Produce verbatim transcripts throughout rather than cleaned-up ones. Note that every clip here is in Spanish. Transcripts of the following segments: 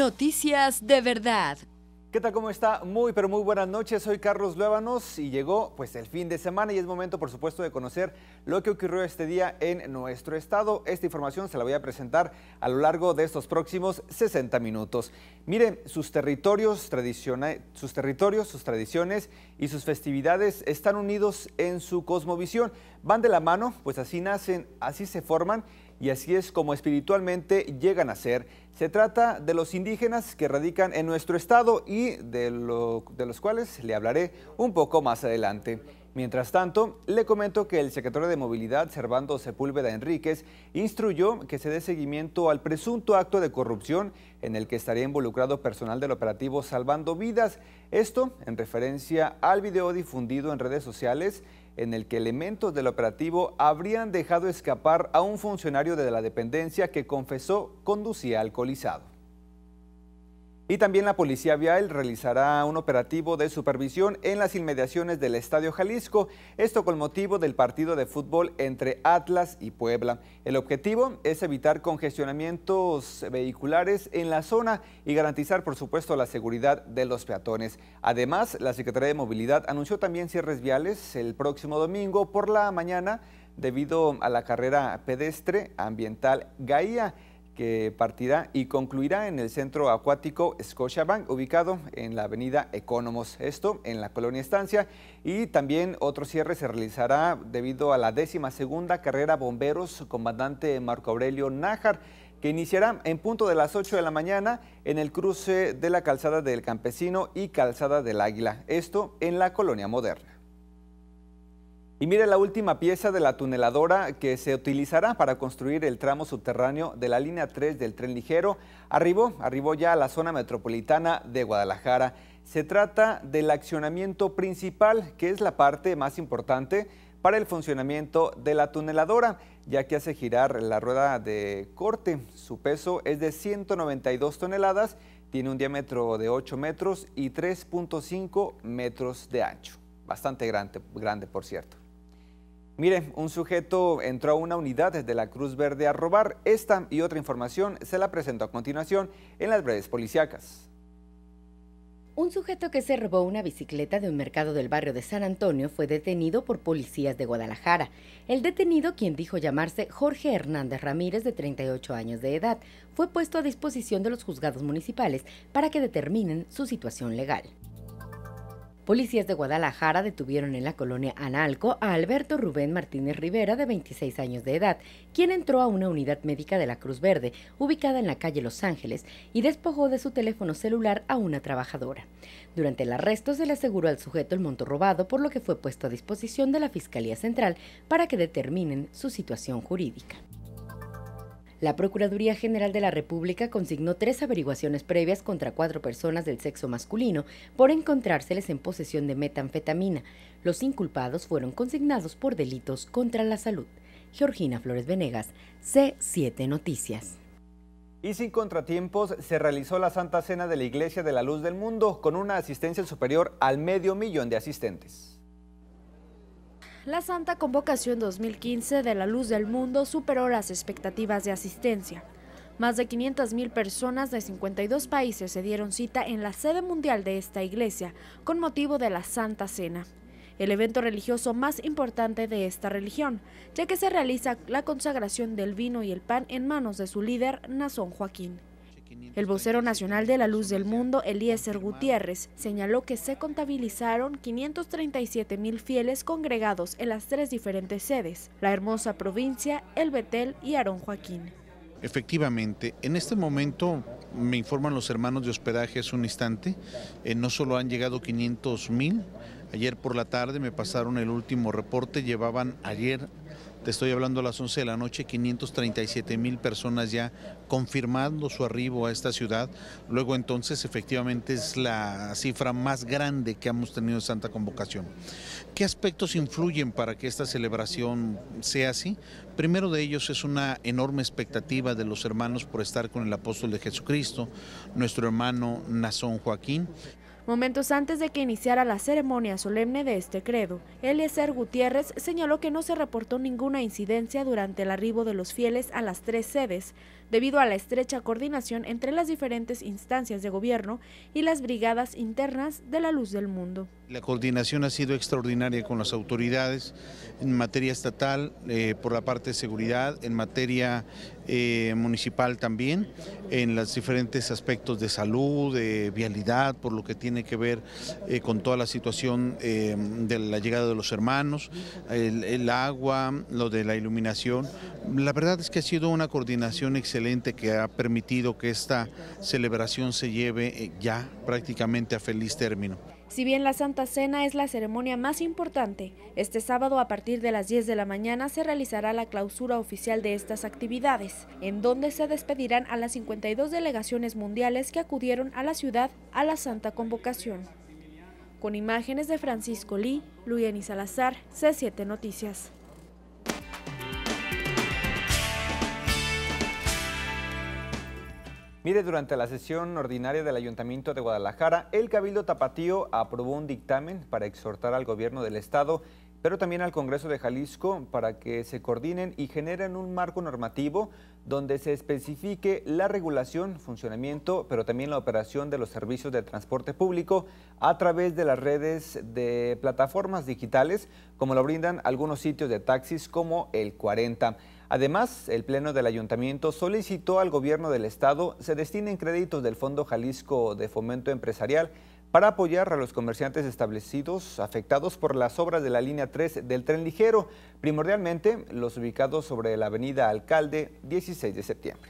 Noticias de verdad. ¿Qué tal? ¿Cómo está? Muy, pero muy buenas noches. Soy Carlos Luébanos y llegó pues el fin de semana y es momento, por supuesto, de conocer lo que ocurrió este día en nuestro estado. Esta información se la voy a presentar a lo largo de estos próximos sesenta minutos. Miren, sus territorios, sus territorios, sus tradiciones y sus festividades están unidos en su cosmovisión. Van de la mano, pues así nacen, así se forman y así es como espiritualmente llegan a ser. Se trata de los indígenas que radican en nuestro estado y de, lo, de los cuales le hablaré un poco más adelante. Mientras tanto, le comento que el secretario de Movilidad, Servando Sepúlveda Enríquez, instruyó que se dé seguimiento al presunto acto de corrupción en el que estaría involucrado personal del operativo Salvando Vidas. Esto en referencia al video difundido en redes sociales en el que elementos del operativo habrían dejado escapar a un funcionario de la dependencia que confesó conducía alcoholizado. Y también la Policía Vial realizará un operativo de supervisión en las inmediaciones del Estadio Jalisco, esto con motivo del partido de fútbol entre Atlas y Puebla. El objetivo es evitar congestionamientos vehiculares en la zona y garantizar, por supuesto, la seguridad de los peatones. Además, la Secretaría de Movilidad anunció también cierres viales el próximo domingo por la mañana debido a la carrera pedestre ambiental Gaia, que partirá y concluirá en el centro acuático Scotiabank, ubicado en la avenida Ecónomos, esto en la colonia Estancia, y también otro cierre se realizará debido a la décima segunda carrera Bomberos Comandante Marco Aurelio Nájar, que iniciará en punto de las ocho de la mañana en el cruce de la Calzada del Campesino y Calzada del Águila, esto en la colonia Moderna. Y mire la última pieza de la tuneladora que se utilizará para construir el tramo subterráneo de la línea tres del tren ligero. Arribó, arribó ya a la zona metropolitana de Guadalajara. Se trata del accionamiento principal, que es la parte más importante para el funcionamiento de la tuneladora, ya que hace girar la rueda de corte. Su peso es de ciento noventa y dos toneladas, tiene un diámetro de ocho metros y tres punto cinco metros de ancho. Bastante grande, grande por cierto. Mire, un sujeto entró a una unidad de la Cruz Verde a robar. Esta y otra información se la presento a continuación en las breves policíacas. Un sujeto que se robó una bicicleta de un mercado del barrio de San Antonio fue detenido por policías de Guadalajara. El detenido, quien dijo llamarse Jorge Hernández Ramírez, de treinta y ocho años de edad, fue puesto a disposición de los juzgados municipales para que determinen su situación legal. Policías de Guadalajara detuvieron en la colonia Analco a Alberto Rubén Martínez Rivera, de veintiséis años de edad, quien entró a una unidad médica de la Cruz Verde, ubicada en la calle Los Ángeles, y despojó de su teléfono celular a una trabajadora. Durante el arresto se le aseguró al sujeto el monto robado, por lo que fue puesto a disposición de la Fiscalía Central para que determinen su situación jurídica. La Procuraduría General de la República consignó tres averiguaciones previas contra cuatro personas del sexo masculino por encontrárseles en posesión de metanfetamina. Los inculpados fueron consignados por delitos contra la salud. Georgina Flores Venegas, C siete Noticias. Y sin contratiempos se realizó la Santa Cena de la Iglesia de la Luz del Mundo con una asistencia superior al medio millón de asistentes. La Santa Convocación dos mil quince de la Luz del Mundo superó las expectativas de asistencia. Más de quinientas mil personas de cincuenta y dos países se dieron cita en la sede mundial de esta iglesia con motivo de la Santa Cena, el evento religioso más importante de esta religión, ya que se realiza la consagración del vino y el pan en manos de su líder, Nazón Joaquín. El vocero nacional de la Luz del Mundo, Eliezer Gutiérrez, señaló que se contabilizaron quinientos treinta y siete mil fieles congregados en las tres diferentes sedes, la hermosa provincia, El Betel y Aarón Joaquín. Efectivamente, en este momento me informan los hermanos de hospedaje hace un instante, eh, no solo han llegado quinientos mil, ayer por la tarde me pasaron el último reporte, llevaban ayer, te estoy hablando a las once de la noche, quinientos treinta y siete mil personas ya confirmando su arribo a esta ciudad. Luego entonces efectivamente es la cifra más grande que hemos tenido en Santa Convocación. ¿Qué aspectos influyen para que esta celebración sea así? Primero de ellos es una enorme expectativa de los hermanos por estar con el apóstol de Jesucristo, nuestro hermano Nazón Joaquín. Momentos antes de que iniciara la ceremonia solemne de este credo, Eliezer Gutiérrez señaló que no se reportó ninguna incidencia durante el arribo de los fieles a las tres sedes, debido a la estrecha coordinación entre las diferentes instancias de gobierno y las brigadas internas de la Luz del Mundo. La coordinación ha sido extraordinaria con las autoridades en materia estatal, eh, por la parte de seguridad, en materia eh, municipal también, en los diferentes aspectos de salud, de vialidad, por lo que tiene que ver eh, con toda la situación eh, de la llegada de los hermanos, el, el agua, lo de la iluminación. La verdad es que ha sido una coordinación excelente que ha permitido que esta celebración se lleve ya prácticamente a feliz término. Si bien la Santa Cena es la ceremonia más importante, este sábado a partir de las diez de la mañana se realizará la clausura oficial de estas actividades, en donde se despedirán a las cincuenta y dos delegaciones mundiales que acudieron a la ciudad a la Santa Convocación. Con imágenes de Francisco Lee, Luyeni Salazar, C siete Noticias. Mire, durante la sesión ordinaria del Ayuntamiento de Guadalajara, el Cabildo Tapatío aprobó un dictamen para exhortar al gobierno del estado, pero también al Congreso de Jalisco, para que se coordinen y generen un marco normativo donde se especifique la regulación, funcionamiento, pero también la operación de los servicios de transporte público a través de las redes de plataformas digitales, como lo brindan algunos sitios de taxis como el cuarenta. Además, el Pleno del Ayuntamiento solicitó al gobierno del estado se destinen créditos del Fondo Jalisco de Fomento Empresarial para apoyar a los comerciantes establecidos afectados por las obras de la línea tres del tren ligero, primordialmente los ubicados sobre la avenida Alcalde dieciséis de septiembre.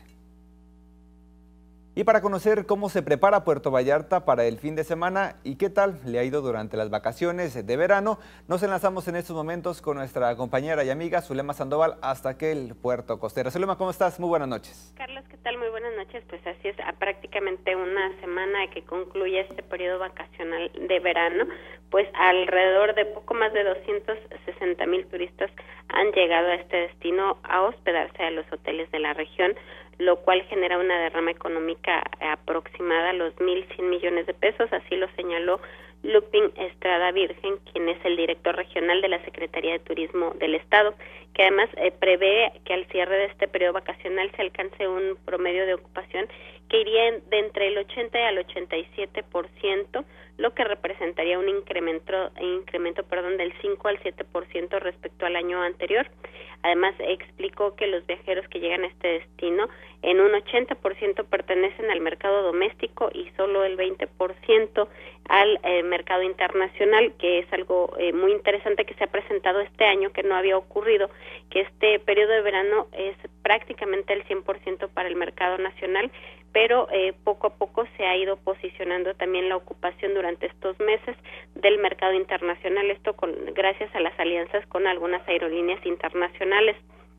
Y para conocer cómo se prepara Puerto Vallarta para el fin de semana y qué tal le ha ido durante las vacaciones de verano, nos enlazamos en estos momentos con nuestra compañera y amiga Zulema Sandoval hasta aquel puerto costero. Zulema, ¿cómo estás? Muy buenas noches. Carlos, ¿qué tal? Muy buenas noches. Pues así es, a prácticamente una semana que concluye este periodo vacacional de verano, pues alrededor de poco más de doscientos sesenta mil turistas han llegado a este destino a hospedarse a los hoteles de la región, lo cual genera una derrama económica aproximada a los mil cien millones de pesos, así lo señaló Lupin Estrada Virgen, quien es el director regional de la Secretaría de Turismo del Estado, que además eh, prevé que al cierre de este periodo vacacional se alcance un promedio de ocupación que iría en, de entre el ochenta y al ochenta y siete por ciento, lo que representaría un incremento, incremento perdón, del cinco al siete por ciento respecto al año anterior. Además, explicó que los viajeros que llegan a este destino en un ochenta por ciento pertenecen al mercado doméstico y solo el veinte por ciento al eh, mercado internacional, que es algo eh, muy interesante que se ha presentado este año, que no había ocurrido, que este periodo de verano es prácticamente el cien por ciento para el mercado nacional, pero eh, poco a poco se ha ido posicionando también la ocupación durante estos meses del mercado internacional, esto con gracias a las alianzas con algunas aerolíneas internacionales.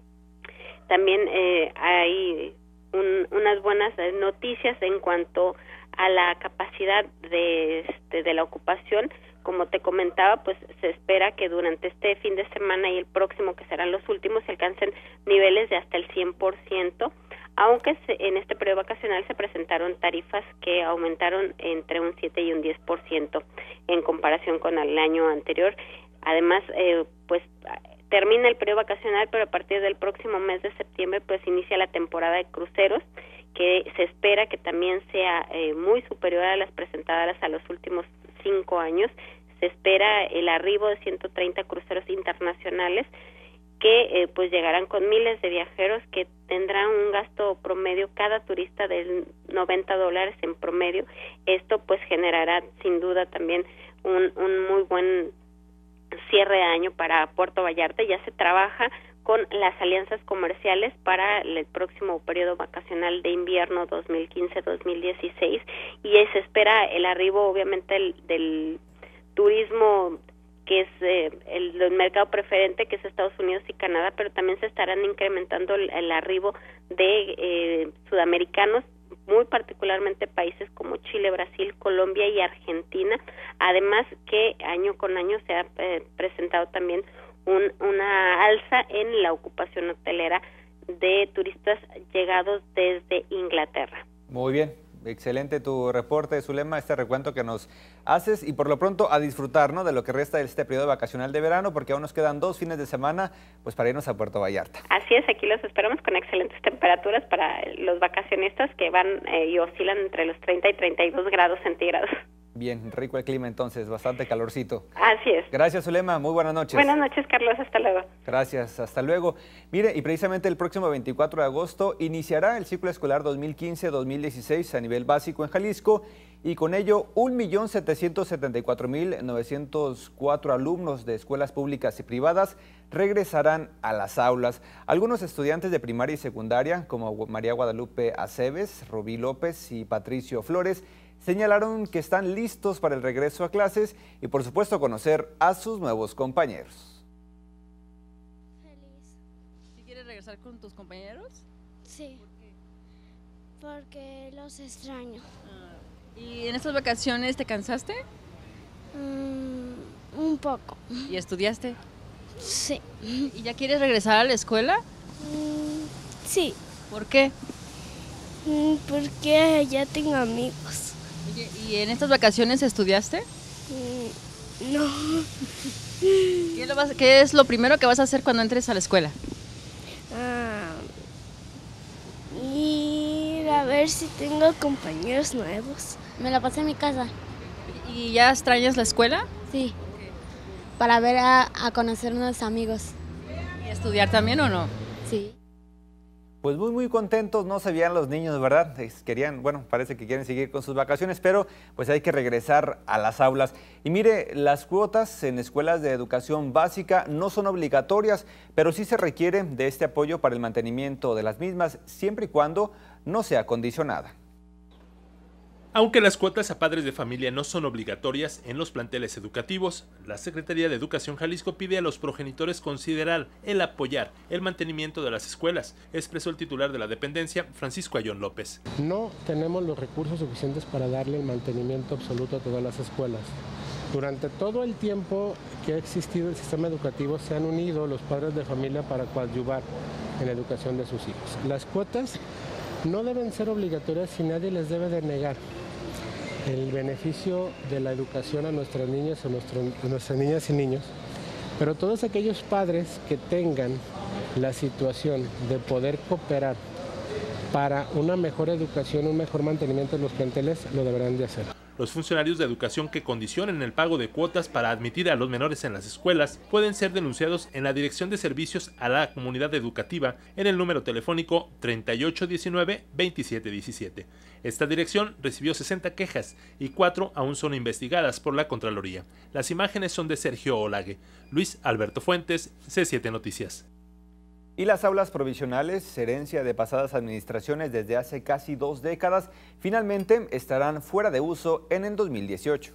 También eh, hay un, unas buenas noticias en cuanto a la capacidad de, este, de la ocupación. Como te comentaba, pues se espera que durante este fin de semana y el próximo, que serán los últimos, se alcancen niveles de hasta el cien por ciento, aunque se, en este periodo vacacional se presentaron tarifas que aumentaron entre un siete y un diez por ciento en comparación con el año anterior. Además, eh, pues termina el periodo vacacional, pero a partir del próximo mes de septiembre pues inicia la temporada de cruceros, que se espera que también sea eh, muy superior a las presentadas a los últimos cinco años. Se espera el arribo de ciento treinta cruceros internacionales que eh, pues llegarán con miles de viajeros que tendrán un gasto promedio cada turista de noventa dólares en promedio. Esto pues generará sin duda también un, un muy buen cierre de año para Puerto Vallarta. Ya se trabaja con las alianzas comerciales para el próximo periodo vacacional de invierno dos mil quince dos mil dieciséis y se espera el arribo obviamente el, del turismo que es eh, el, el mercado preferente, que es Estados Unidos y Canadá, pero también se estarán incrementando el, el arribo de eh, sudamericanos, muy particularmente países como Chile, Brasil, Colombia y Argentina, además que año con año se ha eh, presentado también un, una alza en la ocupación hotelera de turistas llegados desde Inglaterra. Muy bien, excelente tu reporte, Zulema, este recuento que nos haces y por lo pronto a disfrutar, ¿no?, de lo que resta de este periodo vacacional de verano, porque aún nos quedan dos fines de semana pues para irnos a Puerto Vallarta. Así es, aquí los esperamos con excelentes temperaturas para los vacacionistas que van eh, y oscilan entre los treinta y treinta y dos grados centígrados. Bien, rico el clima entonces, bastante calorcito. Así es. Gracias, Zulema, muy buenas noches. Buenas noches, Carlos, hasta luego. Gracias, hasta luego. Mire, y precisamente el próximo veinticuatro de agosto iniciará el ciclo escolar dos mil quince dos mil dieciséis a nivel básico en Jalisco y con ello un millón setecientos setenta y cuatro mil novecientos cuatro alumnos de escuelas públicas y privadas regresarán a las aulas. Algunos estudiantes de primaria y secundaria, como María Guadalupe Aceves, Rubí López y Patricio Flores, señalaron que están listos para el regreso a clases y por supuesto conocer a sus nuevos compañeros. Feliz. ¿Sí quieres regresar con tus compañeros? Sí. ¿Por qué? Porque los extraño. Ah, ¿y en estas vacaciones te cansaste? Mm, un poco. ¿Y estudiaste? Sí. ¿Y ya quieres regresar a la escuela? Mm, sí. ¿Por qué? Mm, porque ya tengo amigos. Oye, ¿y en estas vacaciones estudiaste? Mm, no. ¿Qué, lo vas, ¿Qué es lo primero que vas a hacer cuando entres a la escuela? Ah, ir a ver si tengo compañeros nuevos. Me la pasé en mi casa. ¿Y ya extrañas la escuela? Sí. Para ver a, a conocer unos amigos. ¿Y estudiar también o no? Sí. Pues muy muy contentos no se veían los niños, ¿verdad? Querían, bueno, parece que quieren seguir con sus vacaciones, pero pues hay que regresar a las aulas. Y mire, las cuotas en escuelas de educación básica no son obligatorias, pero sí se requiere de este apoyo para el mantenimiento de las mismas, siempre y cuando no sea condicionada. Aunque las cuotas a padres de familia no son obligatorias en los planteles educativos, la Secretaría de Educación Jalisco pide a los progenitores considerar el apoyar el mantenimiento de las escuelas, expresó el titular de la dependencia, Francisco Ayón López. No tenemos los recursos suficientes para darle el mantenimiento absoluto a todas las escuelas. Durante todo el tiempo que ha existido el sistema educativo se han unido los padres de familia para coadyuvar en la educación de sus hijos. Las cuotas no deben ser obligatorias y nadie les debe de negar el beneficio de la educación a nuestras niñas, a, nuestro, a nuestras niñas y niños, pero todos aquellos padres que tengan la situación de poder cooperar para una mejor educación, un mejor mantenimiento de los planteles, lo deberán de hacer. Los funcionarios de educación que condicionen el pago de cuotas para admitir a los menores en las escuelas pueden ser denunciados en la Dirección de Servicios a la Comunidad Educativa en el número telefónico treinta y ocho diecinueve veintisiete diecisiete. Esta dirección recibió sesenta quejas y cuatro aún son investigadas por la Contraloría. Las imágenes son de Sergio Olague. Luis Alberto Fuentes, C siete Noticias. Y las aulas provisionales, herencia de pasadas administraciones desde hace casi dos décadas, finalmente estarán fuera de uso en el dos mil dieciocho.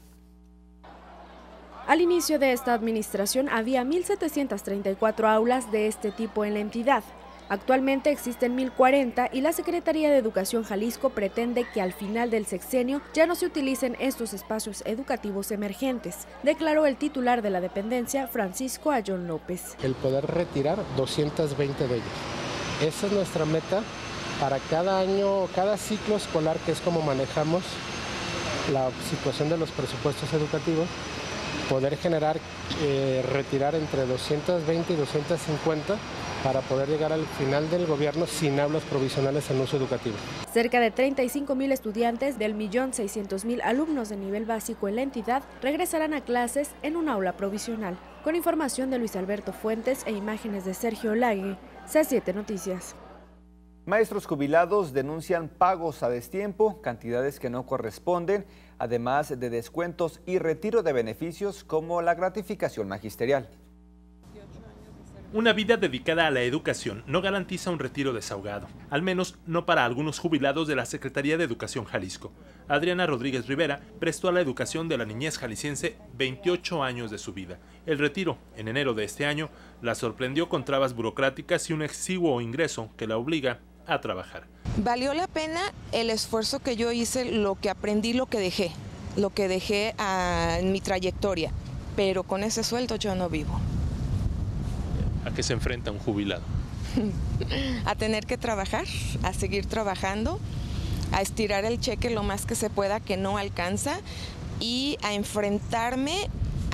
Al inicio de esta administración había mil setecientas treinta y cuatro aulas de este tipo en la entidad. Actualmente existen mil cuarenta y la Secretaría de Educación Jalisco pretende que al final del sexenio ya no se utilicen estos espacios educativos emergentes, declaró el titular de la dependencia, Francisco Ayón López. El poder retirar doscientos veinte de ellos. Esa es nuestra meta para cada año, cada ciclo escolar, que es como manejamos la situación de los presupuestos educativos, poder generar, eh, retirar entre doscientos veinte y doscientos cincuenta para poder llegar al final del gobierno sin aulas provisionales en uso educativo. Cerca de treinta y cinco mil estudiantes del millón seiscientos mil alumnos de nivel básico en la entidad regresarán a clases en un aula provisional. Con información de Luis Alberto Fuentes e imágenes de Sergio Olague, C siete Noticias. Maestros jubilados denuncian pagos a destiempo, cantidades que no corresponden, además de descuentos y retiro de beneficios como la gratificación magisterial. Una vida dedicada a la educación no garantiza un retiro desahogado, al menos no para algunos jubilados de la Secretaría de Educación Jalisco. Adriana Rodríguez Rivera prestó a la educación de la niñez jalisciense veintiocho años de su vida. El retiro, en enero de este año, la sorprendió con trabas burocráticas y un exiguo ingreso que la obliga a trabajar. Valió la pena el esfuerzo que yo hice, lo que aprendí, lo que dejé, lo que dejé a, en mi trayectoria, pero con ese sueldo yo no vivo. ¿A qué se enfrenta un jubilado? A tener que trabajar, a seguir trabajando, a estirar el cheque lo más que se pueda, que no alcanza, y a enfrentarme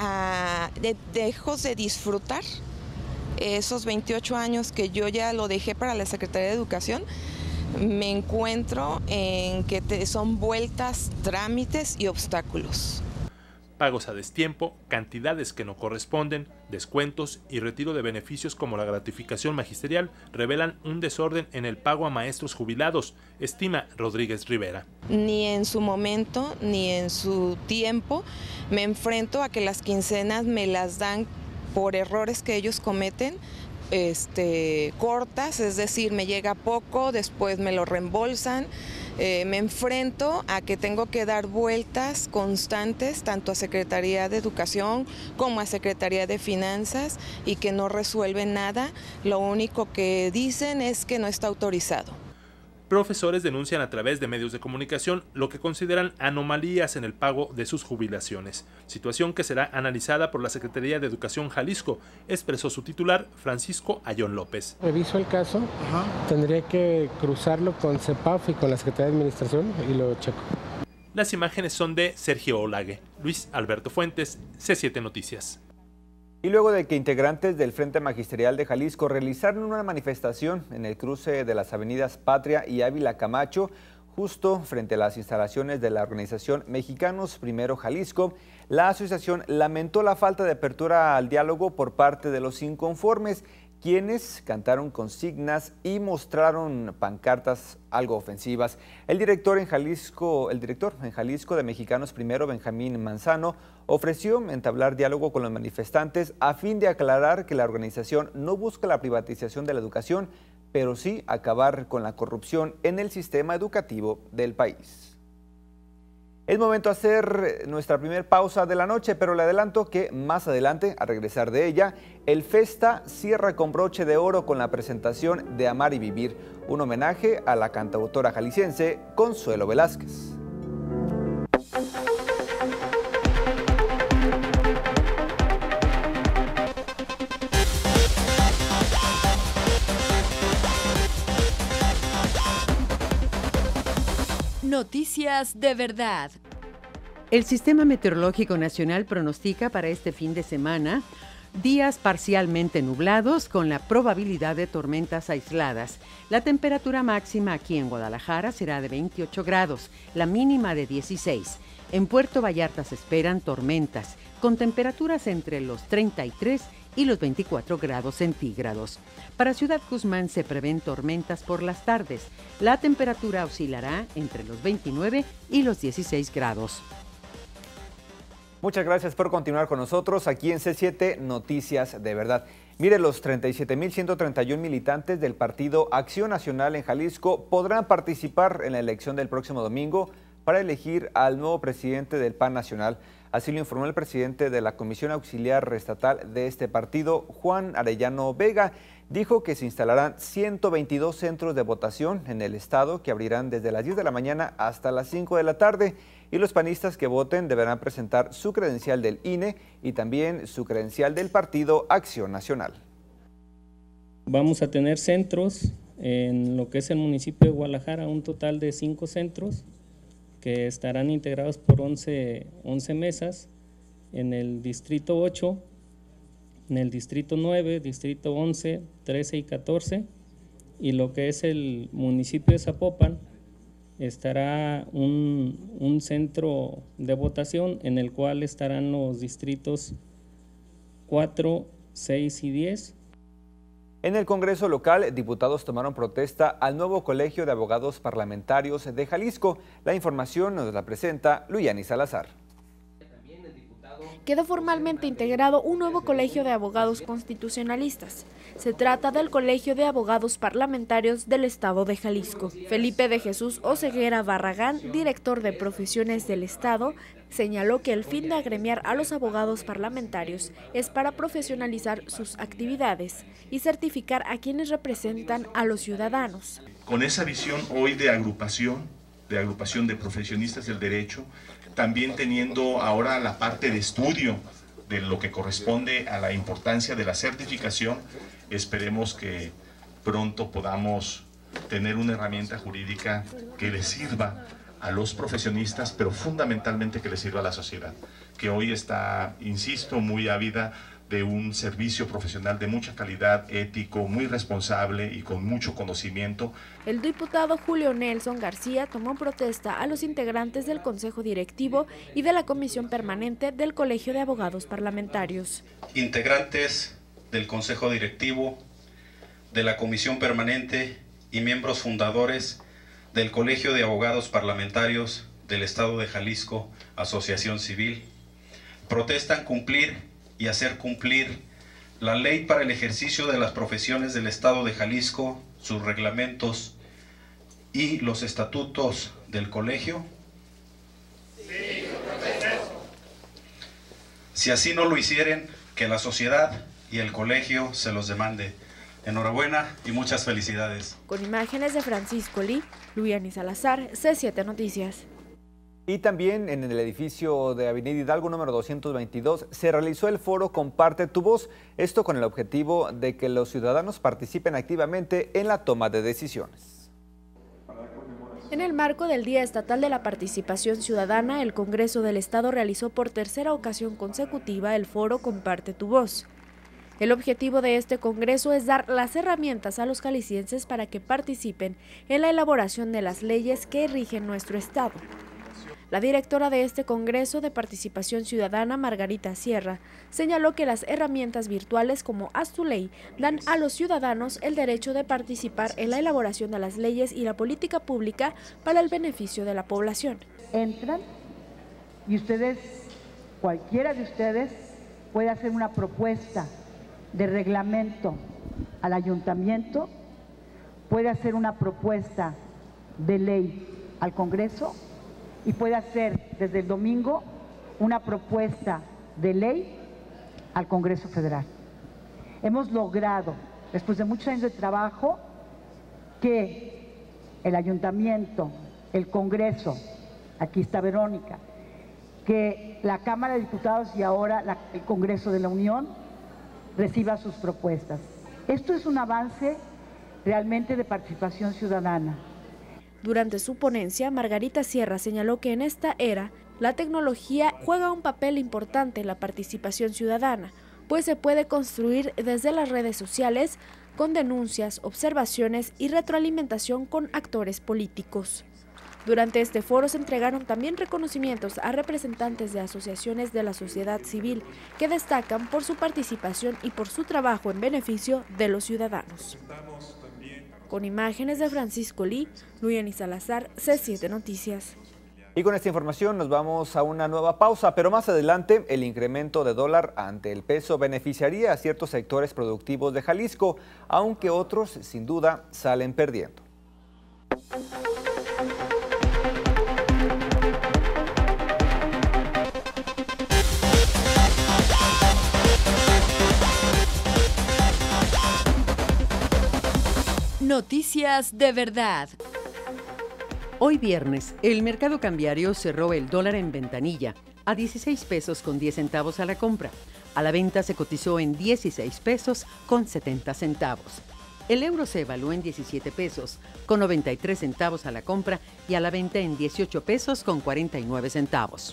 a de, dejos de disfrutar esos veintiocho años que yo ya lo dejé para la Secretaría de Educación. Me encuentro en que te, son vueltas, trámites y obstáculos. Pagos a destiempo, cantidades que no corresponden, descuentos y retiro de beneficios como la gratificación magisterial revelan un desorden en el pago a maestros jubilados, estima Rodríguez Rivera. Ni en su momento, ni en su tiempo me enfrento a que las quincenas me las dan por errores que ellos cometen, este, cortas, es decir, me llega poco, después me lo reembolsan. Eh, me enfrento a que tengo que dar vueltas constantes tanto a Secretaría de Educación como a Secretaría de Finanzas y que no resuelven nada. Lo único que dicen es que no está autorizado. Profesores denuncian a través de medios de comunicación lo que consideran anomalías en el pago de sus jubilaciones, situación que será analizada por la Secretaría de Educación Jalisco, expresó su titular Francisco Ayón López. Reviso el caso, Ajá. tendría que cruzarlo con CEPAF y con la Secretaría de Administración y lo checo. Las imágenes son de Sergio Olague, Luis Alberto Fuentes, C siete Noticias. Y luego de que integrantes del Frente Magisterial de Jalisco realizaron una manifestación en el cruce de las avenidas Patria y Ávila Camacho, justo frente a las instalaciones de la organización Mexicanos Primero Jalisco, la asociación lamentó la falta de apertura al diálogo por parte de los inconformes, quienes cantaron consignas y mostraron pancartas algo ofensivas. El director en Jalisco, el director en Jalisco de Mexicanos Primero, Benjamín Manzano, ofreció entablar diálogo con los manifestantes a fin de aclarar que la organización no busca la privatización de la educación, pero sí acabar con la corrupción en el sistema educativo del país. Es momento de hacer nuestra primera pausa de la noche, pero le adelanto que más adelante, a regresar de ella, el Festa cierra con broche de oro con la presentación de Amar y Vivir, un homenaje a la cantautora jalisciense Consuelo Velázquez. Noticias de verdad. El Sistema Meteorológico Nacional pronostica para este fin de semana días parcialmente nublados con la probabilidad de tormentas aisladas. La temperatura máxima aquí en Guadalajara será de veintiocho grados, la mínima de dieciséis. En Puerto Vallarta se esperan tormentas con temperaturas entre los treinta y tres y los veinticuatro grados centígrados. Para Ciudad Guzmán se prevén tormentas por las tardes. La temperatura oscilará entre los veintinueve y los dieciséis grados. Muchas gracias por continuar con nosotros aquí en C siete Noticias de Verdad. Mire, los treinta y siete mil ciento treinta y uno militantes del Partido Acción Nacional en Jalisco podrán participar en la elección del próximo domingo para elegir al nuevo presidente del P A N Nacional. Así lo informó el presidente de la Comisión Auxiliar Estatal de este partido, Juan Arellano Vega. Dijo que se instalarán ciento veintidós centros de votación en el estado que abrirán desde las diez de la mañana hasta las cinco de la tarde y los panistas que voten deberán presentar su credencial del I N E y también su credencial del Partido Acción Nacional. Vamos a tener centros en lo que es el municipio de Guadalajara, un total de cinco centros que estarán integrados por once, once mesas, en el distrito ocho, en el distrito nueve, distrito once, trece y catorce, y lo que es el municipio de Zapopan, estará un, un centro de votación en el cual estarán los distritos cuatro, seis y diez. En el Congreso local, diputados tomaron protesta al nuevo Colegio de Abogados Parlamentarios de Jalisco. La información nos la presenta Luyani Salazar. Quedó formalmente integrado un nuevo colegio de abogados constitucionalistas. Se trata del Colegio de Abogados Parlamentarios del Estado de Jalisco. Felipe de Jesús Oseguera Barragán, director de Profesiones del Estado, señaló que el fin de agremiar a los abogados parlamentarios es para profesionalizar sus actividades y certificar a quienes representan a los ciudadanos. Con esa visión hoy de agrupación, de agrupación de profesionistas del derecho, también teniendo ahora la parte de estudio de lo que corresponde a la importancia de la certificación, esperemos que pronto podamos tener una herramienta jurídica que le sirva a los profesionistas, pero fundamentalmente que le sirva a la sociedad, que hoy está, insisto, muy ávida de un servicio profesional de mucha calidad, ético, muy responsable y con mucho conocimiento. El diputado Julio Nelson García tomó protesta a los integrantes del Consejo Directivo y de la Comisión Permanente del Colegio de Abogados Parlamentarios. Integrantes del Consejo Directivo, de la Comisión Permanente y miembros fundadores del Colegio de Abogados Parlamentarios del Estado de Jalisco, Asociación Civil, protestan cumplir y hacer cumplir la ley para el ejercicio de las profesiones del Estado de Jalisco, sus reglamentos y los estatutos del colegio. Sí, si así no lo hicieren, que la sociedad y el colegio se los demande. Enhorabuena y muchas felicidades. Con imágenes de Francisco Lee, Luiani Salazar, C siete Noticias. Y también en el edificio de Avenida Hidalgo número doscientos veintidós se realizó el foro Comparte tu voz, esto con el objetivo de que los ciudadanos participen activamente en la toma de decisiones. En el marco del Día Estatal de la Participación Ciudadana, el Congreso del Estado realizó por tercera ocasión consecutiva el foro Comparte tu voz. El objetivo de este congreso es dar las herramientas a los jaliscienses para que participen en la elaboración de las leyes que rigen nuestro estado. La directora de este Congreso de Participación Ciudadana, Margarita Sierra, señaló que las herramientas virtuales como Haz tu Ley dan a los ciudadanos el derecho de participar en la elaboración de las leyes y la política pública para el beneficio de la población. Entran y ustedes, cualquiera de ustedes, puede hacer una propuesta de reglamento al ayuntamiento, puede hacer una propuesta de ley al Congreso y puede hacer desde el domingo una propuesta de ley al Congreso Federal. Hemos logrado, después de muchos años de trabajo, que el ayuntamiento, el Congreso, aquí está Verónica, que la Cámara de Diputados y ahora la, el Congreso de la Unión reciba sus propuestas. Esto es un avance realmente de participación ciudadana. Durante su ponencia, Margarita Sierra señaló que en esta era, la tecnología juega un papel importante en la participación ciudadana, pues se puede construir desde las redes sociales con denuncias, observaciones y retroalimentación con actores políticos. Durante este foro se entregaron también reconocimientos a representantes de asociaciones de la sociedad civil que destacan por su participación y por su trabajo en beneficio de los ciudadanos. Con imágenes de Francisco Lee, Luiani Salazar, C siete Noticias. Y con esta información nos vamos a una nueva pausa, pero más adelante el incremento de dólar ante el peso beneficiaría a ciertos sectores productivos de Jalisco, aunque otros sin duda salen perdiendo. Noticias de verdad. Hoy viernes, el mercado cambiario cerró el dólar en ventanilla a dieciséis pesos con diez centavos a la compra. A la venta se cotizó en dieciséis pesos con setenta centavos. El euro se evaluó en diecisiete pesos con noventa y tres centavos a la compra y a la venta en dieciocho pesos con cuarenta y nueve centavos.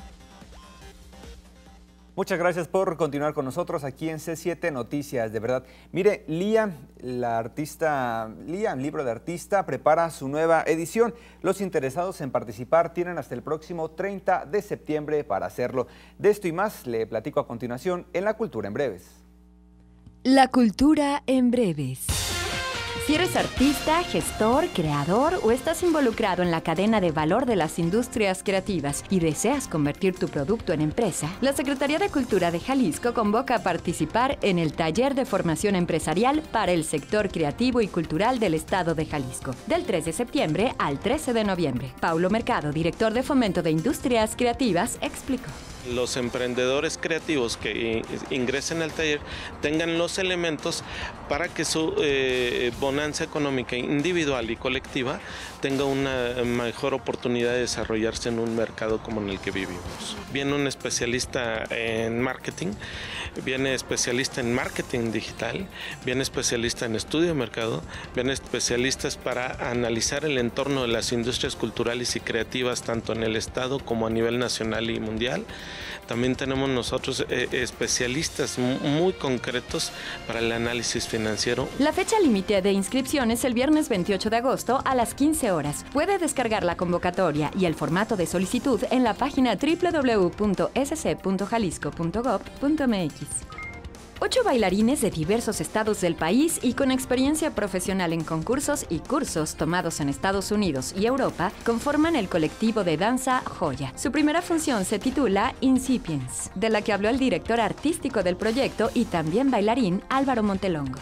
Muchas gracias por continuar con nosotros aquí en C siete Noticias, de verdad. Mire, Lía, la artista, Lía, libro de artista, prepara su nueva edición. Los interesados en participar tienen hasta el próximo treinta de septiembre para hacerlo. De esto y más le platico a continuación en La Cultura en Breves. La Cultura en Breves. Si eres artista, gestor, creador o estás involucrado en la cadena de valor de las industrias creativas y deseas convertir tu producto en empresa, la Secretaría de Cultura de Jalisco convoca a participar en el Taller de Formación Empresarial para el Sector Creativo y Cultural del Estado de Jalisco, del tres de septiembre al trece de noviembre. Paulo Mercado, director de Fomento de Industrias Creativas, explicó. Los emprendedores creativos que ingresen al taller tengan los elementos para que su eh, bonanza económica individual y colectiva tenga una mejor oportunidad de desarrollarse en un mercado como en el que vivimos. Viene un especialista en marketing, viene especialista en marketing digital, viene especialista en estudio de mercado, viene especialistas para analizar el entorno de las industrias culturales y creativas tanto en el estado como a nivel nacional y mundial. También tenemos nosotros eh, especialistas muy concretos para el análisis financiero. La fecha límite de inscripción es el viernes veintiocho de agosto a las quince horas. Puede descargar la convocatoria y el formato de solicitud en la página doble u doble u doble u punto s c punto jalisco punto gob punto m x. Ocho bailarines de diversos estados del país y con experiencia profesional en concursos y cursos tomados en Estados Unidos y Europa conforman el colectivo de danza Joya. Su primera función se titula Incipiens, de la que habló el director artístico del proyecto y también bailarín Álvaro Montelongo.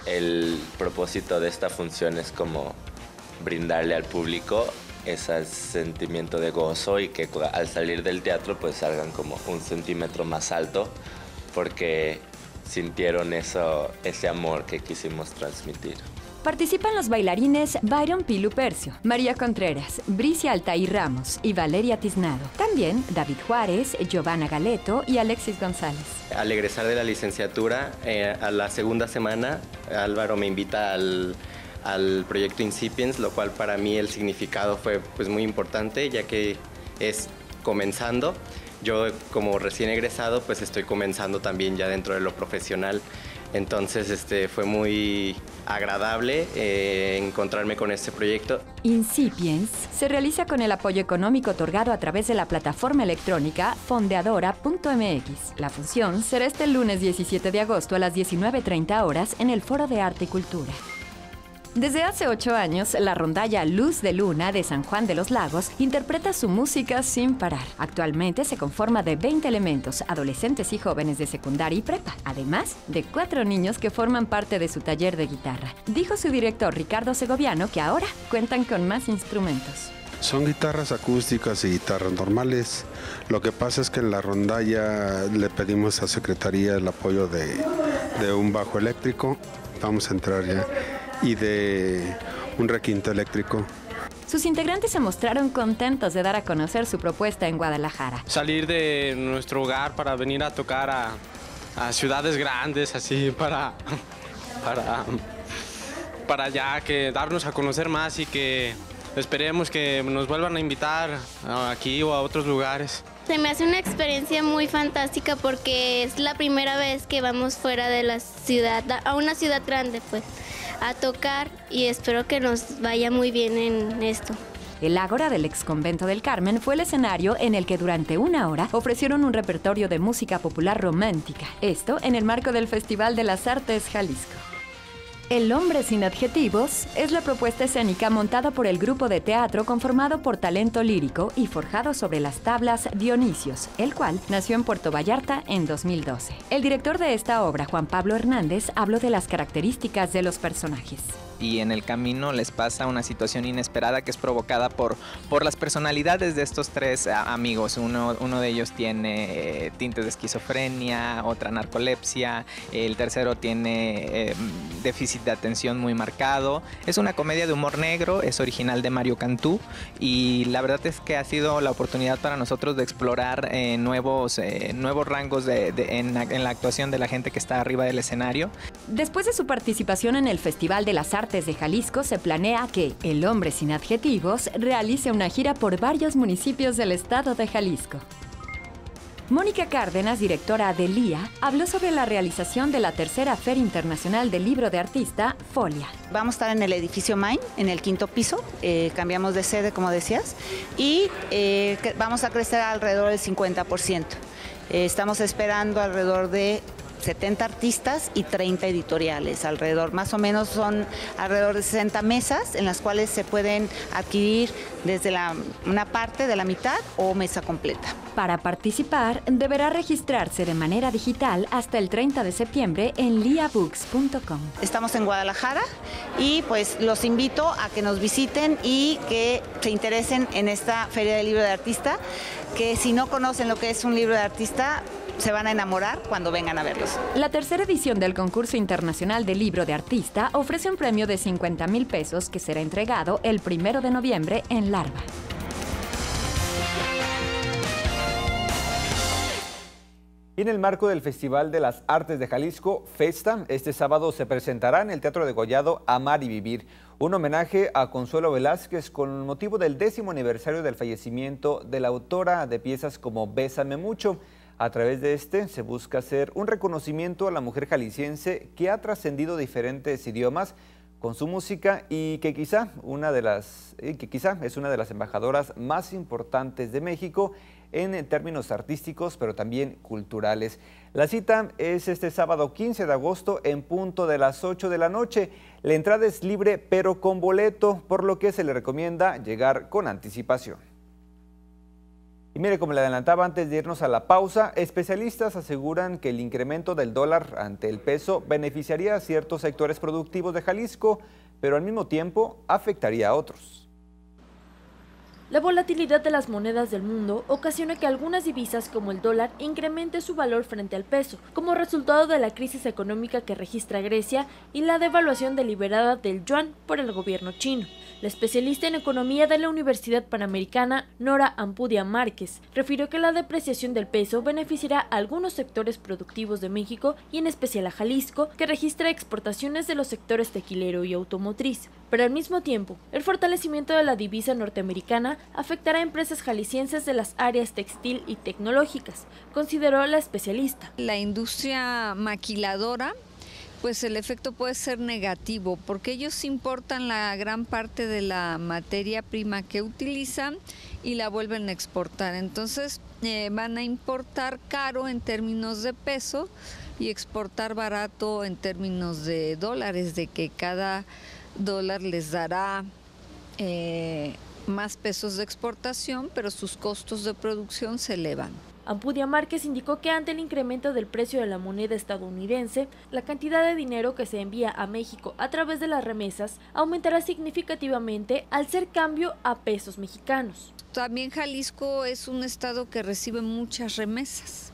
El propósito de esta función es como brindarle al público ese sentimiento de gozo y que al salir del teatro pues salgan como un centímetro más alto porque sintieron eso, ese amor que quisimos transmitir. Participan los bailarines Byron Pilu Percio, María Contreras, Bricia Altair Ramos y Valeria Tiznado. También David Juárez, Giovanna Galeto y Alexis González. Al egresar de la licenciatura, eh, a la segunda semana, Álvaro me invita al, al proyecto Incipiens, lo cual para mí el significado fue pues, muy importante, ya que es comenzando. Yo como recién egresado pues estoy comenzando también ya dentro de lo profesional, entonces este, fue muy agradable eh, encontrarme con este proyecto. Incipiens se realiza con el apoyo económico otorgado a través de la plataforma electrónica fondeadora punto m x. La función será este lunes diecisiete de agosto a las diecinueve treinta horas en el Foro de Arte y Cultura. Desde hace ocho años, la rondalla Luz de Luna de San Juan de los Lagos interpreta su música sin parar. Actualmente se conforma de veinte elementos, adolescentes y jóvenes de secundaria y prepa, además de cuatro niños que forman parte de su taller de guitarra. Dijo su director Ricardo Segoviano que ahora cuentan con más instrumentos. Son guitarras acústicas y guitarras normales. Lo que pasa es que en la rondalla le pedimos a Secretaría el apoyo de, de un bajo eléctrico. Vamos a entrar ya. Y de un requinto eléctrico. Sus integrantes se mostraron contentos de dar a conocer su propuesta en Guadalajara. Salir de nuestro hogar para venir a tocar a, a ciudades grandes, así, para, para, para ya que darnos a conocer más y que esperemos que nos vuelvan a invitar aquí o a otros lugares. Se me hace una experiencia muy fantástica porque es la primera vez que vamos fuera de la ciudad, a una ciudad grande, pues, a tocar y espero que nos vaya muy bien en esto. El Ágora del ex convento del Carmen fue el escenario en el que durante una hora ofrecieron un repertorio de música popular romántica. Esto en el marco del Festival de las Artes Jalisco. El hombre sin adjetivos es la propuesta escénica montada por el grupo de teatro conformado por talento lírico y forjado sobre las tablas Dionisios, el cual nació en Puerto Vallarta en dos mil doce. El director de esta obra, Juan Pablo Hernández, habló de las características de los personajes. Y en el camino les pasa una situación inesperada que es provocada por, por las personalidades de estos tres a, amigos. Uno, uno de ellos tiene eh, tintes de esquizofrenia, otra narcolepsia, el tercero tiene eh, déficit de atención muy marcado. Es una comedia de humor negro, es original de Mario Cantú y la verdad es que ha sido la oportunidad para nosotros de explorar eh, nuevos, eh, nuevos rangos de, de, en, en la actuación de la gente que está arriba del escenario. Después de su participación en el Festival de las Artes de Jalisco, se planea que El Hombre Sin Adjetivos realice una gira por varios municipios del estado de Jalisco. Mónica Cárdenas, directora de L I A, habló sobre la realización de la tercera Feria Internacional del Libro de Artista, Folia. Vamos a estar en el edificio Main, en el quinto piso, eh, cambiamos de sede, como decías, y eh, vamos a crecer alrededor del cincuenta por ciento. Eh, estamos esperando alrededor de setenta artistas y treinta editoriales alrededor. Más o menos son alrededor de sesenta mesas en las cuales se pueden adquirir desde la, una parte de la mitad o mesa completa. Para participar, deberá registrarse de manera digital hasta el treinta de septiembre en lia books punto com. Estamos en Guadalajara y pues los invito a que nos visiten y que se interesen en esta Feria del Libro de Artista, que si no conocen lo que es un libro de artista, se van a enamorar cuando vengan a verlos. La tercera edición del Concurso Internacional del Libro de Artista ofrece un premio de cincuenta mil pesos que será entregado el primero de noviembre en Larva. Y en el marco del Festival de las Artes de Jalisco, Festa, este sábado se presentará en el Teatro Degollado Amar y Vivir, un homenaje a Consuelo Velázquez con motivo del décimo aniversario del fallecimiento de la autora de piezas como Bésame Mucho. A través de este se busca hacer un reconocimiento a la mujer jalisciense que ha trascendido diferentes idiomas con su música y que quizá, una de las, que quizá es una de las embajadoras más importantes de México en términos artísticos, pero también culturales. La cita es este sábado quince de agosto en punto de las ocho de la noche. La entrada es libre, pero con boleto, por lo que se le recomienda llegar con anticipación. Y mire, como le adelantaba antes de irnos a la pausa, especialistas aseguran que el incremento del dólar ante el peso beneficiaría a ciertos sectores productivos de Jalisco, pero al mismo tiempo afectaría a otros. La volatilidad de las monedas del mundo ocasiona que algunas divisas como el dólar incremente su valor frente al peso, como resultado de la crisis económica que registra Grecia y la devaluación deliberada del yuan por el gobierno chino. La especialista en economía de la Universidad Panamericana, Nora Ampudia Márquez, refirió que la depreciación del peso beneficiará a algunos sectores productivos de México y en especial a Jalisco, que registra exportaciones de los sectores tequilero y automotriz. Pero al mismo tiempo, el fortalecimiento de la divisa norteamericana afectará a empresas jaliscienses de las áreas textil y tecnológicas, consideró la especialista. La industria maquiladora, pues el efecto puede ser negativo porque ellos importan la gran parte de la materia prima que utilizan y la vuelven a exportar. Entonces eh, van a importar caro en términos de peso y exportar barato en términos de dólares, de que cada dólar les dará eh, más pesos de exportación, pero sus costos de producción se elevan. Ampudia Márquez indicó que ante el incremento del precio de la moneda estadounidense, la cantidad de dinero que se envía a México a través de las remesas aumentará significativamente al ser cambio a pesos mexicanos. También Jalisco es un estado que recibe muchas remesas.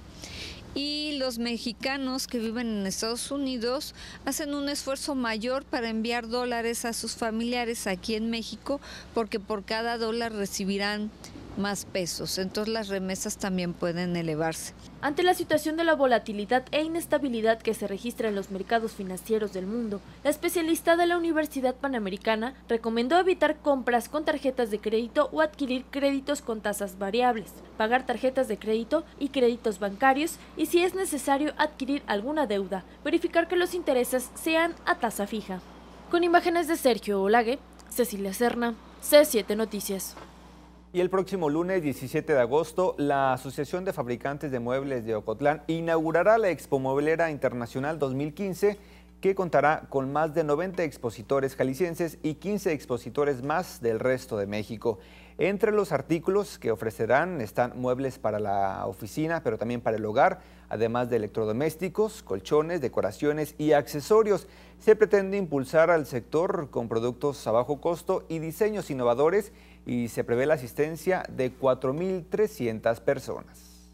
Y los mexicanos que viven en Estados Unidos hacen un esfuerzo mayor para enviar dólares a sus familiares aquí en México, porque por cada dólar recibirán más pesos, entonces las remesas también pueden elevarse. Ante la situación de la volatilidad e inestabilidad que se registra en los mercados financieros del mundo, la especialista de la Universidad Panamericana recomendó evitar compras con tarjetas de crédito o adquirir créditos con tasas variables, pagar tarjetas de crédito y créditos bancarios y, si es necesario, adquirir alguna deuda, verificar que los intereses sean a tasa fija. Con imágenes de Sergio Olague, Cecilia Serna, C siete Noticias. Y el próximo lunes diecisiete de agosto, la Asociación de Fabricantes de Muebles de Ocotlán inaugurará la Expo Mueblera Internacional dos mil quince, que contará con más de noventa expositores jaliscienses y quince expositores más del resto de México. Entre los artículos que ofrecerán están muebles para la oficina, pero también para el hogar, además de electrodomésticos, colchones, decoraciones y accesorios. Se pretende impulsar al sector con productos a bajo costo y diseños innovadores, y se prevé la asistencia de cuatro mil trescientas personas.